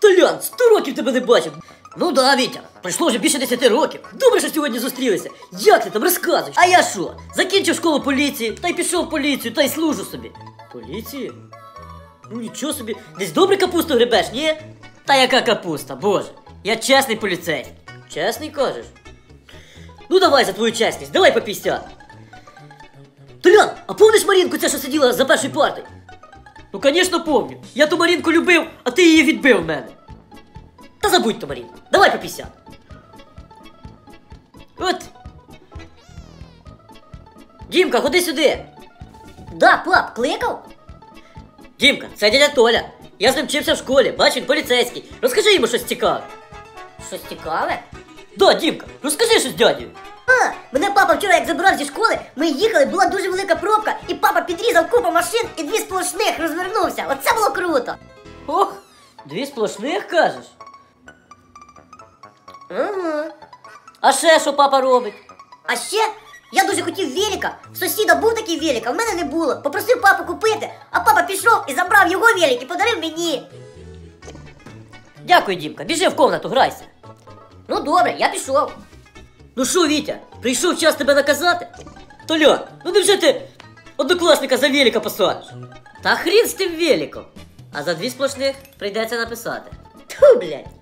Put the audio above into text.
Толян, 100 років тебе не бачив. Ну да, Вітя, пройшло вже більше 10 років. Добре, що сьогодні зустрілися. Як ти там розказуєш? А я що? Закінчив школу поліції, та й пішов в поліцію, та й служу собі. Поліції? Ну нічого собі. Десь добре капусту гребеш, ні? Та яка капуста, боже. Я чесний поліцейський. Чесний, кажеш? Ну давай за твою чесність, давай по 50. Толян, а помниш Марінку, ця, що сиділа за першою партою? Ну, звісно, помню. Я ту Марінку любив, а ти її відбив в мене. Та забудь ту Марінку. Давай по 50. От. Дімка, ходи сюди. Да, пап, кликав? Дімка, це дядя Толя. Я з ним вчився в школі, бач, він поліцейський. Розкажи йому щось цікаве. Щось цікаве? Да, Дімка, розкажи щось дядю. Мене папа вчора як забрав зі школи, ми їхали, була дуже велика пробка, і папа підрізав купу машин і 2 сплошних розвернувся. Оце було круто. Ох, 2 сплошних, кажеш? Угу. А ще що папа робить? А ще я дуже хотів велика. В сусіда був такий велик, а в мене не було. Попросив папу купити, а папа пішов і забрав його велик і подарив мені. Дякую, Дімка, біжи в комнату, грайся. Ну добре, я пішов. Ну що, Вітя, прийшов час тебе наказати? Толян, ну невже ти однокласника за велика посадиш? Та хрін з тим великом. А за 2 сплошних прийдеться написати. Тьфу, блядь.